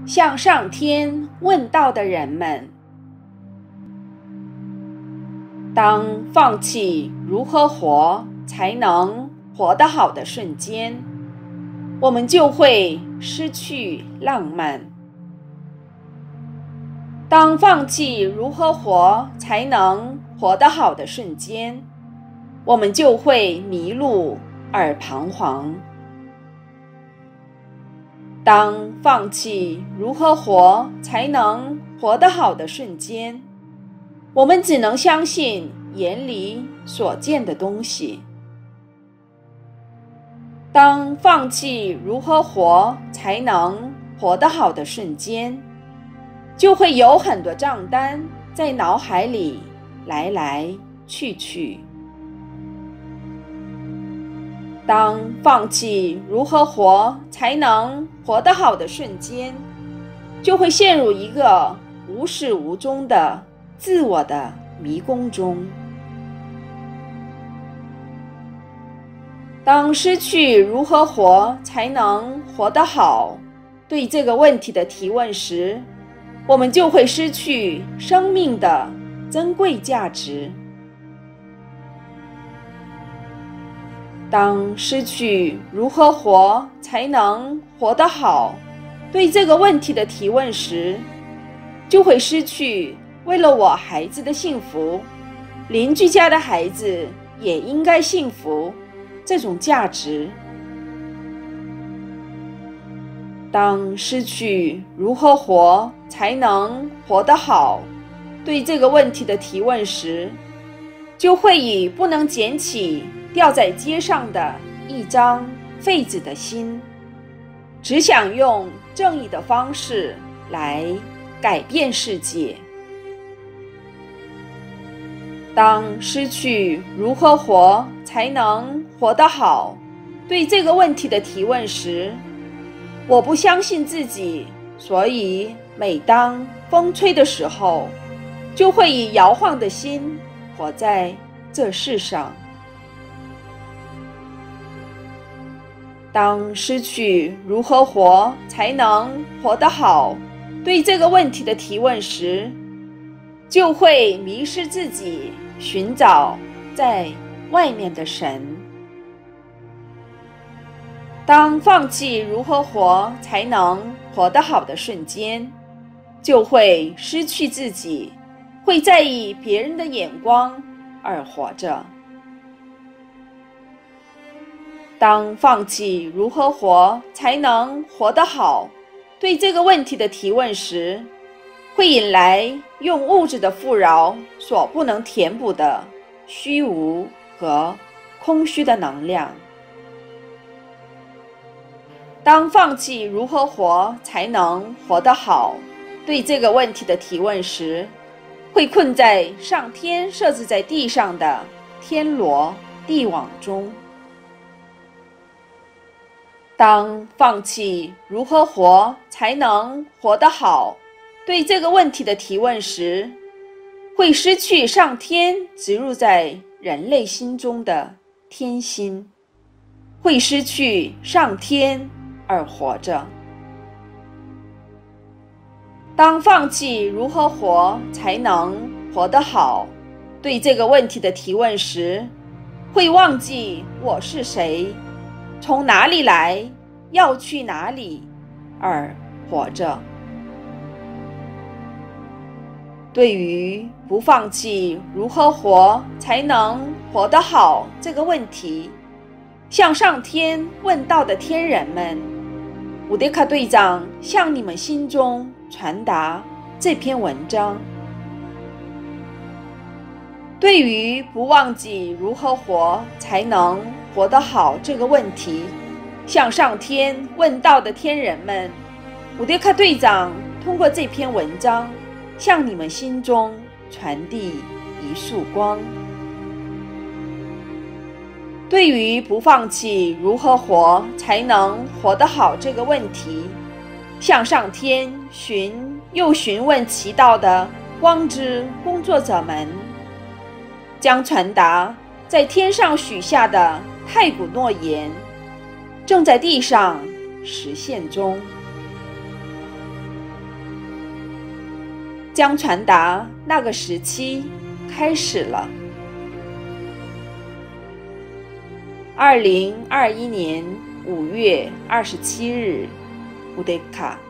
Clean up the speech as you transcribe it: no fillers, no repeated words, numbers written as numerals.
向上天问道的人们，当放弃如何活才能活得好的瞬间，我们就会失去浪漫。当放弃如何活才能活得好的瞬间，我们就会迷路而彷徨。当放弃如何活才能活得好的瞬间，我们只能相信眼里所见的东西。当放弃如何活才能活得好的瞬间，就会有很多账单在脑海里来来去去。当放弃如何活才能活得好的瞬间，就会陷入一个无始无终的自我的迷宫中。当失去如何活才能活得好对这个问题的提问时，我们就会失去生命的珍贵价值。当失去如何活才能活得好对这个问题的提问时，就会失去为了我孩子的幸福，邻居家的孩子也应该幸福这种价值。当失去如何活才能活得好对这个问题的提问时，就会以不能捡起掉在街上的一张废纸的心，只想用正义的方式来改变世界。当失去如何活才能活得好对这个问题的提问时，我不相信自己，所以每当风吹的时候，就会以摇晃的心活在这世上。当失去如何活才能活得好对这个问题的提问时，就会迷失自己，寻找在外面的神。当放弃如何活才能活得好的瞬间，就会失去自己，会在意别人的眼光而活着。当放弃如何活才能活得好对这个问题的提问时，会引来用物质的富饶所不能填补的虚无和空虚的能量。当放弃如何活才能活得好对这个问题的提问时，会困在上天设置在地上的天罗地网中。当放弃如何活才能活得好对这个问题的提问时，会失去上天植入在人类心中的天心，会失去上天而活着。当放弃如何活才能活得好对这个问题的提问时，会忘记我是谁，从哪里来，要去哪里而活着。对于不放弃如何活才能活得好这个问题，向上天问道的天人们，伍迪卡队长向你们心中传达这篇文章。对于不忘记如何活才能活得好这个问题，向上天问道的天人们，伍迪卡队长通过这篇文章向你们心中传递一束光。对于不放弃如何活才能活得好这个问题，向上天又询问其道的光之工作者们，将传达在天上许下的太古诺言，正在地上实现中。 将传达那个时期开始了。2021年5月27日，乌德卡。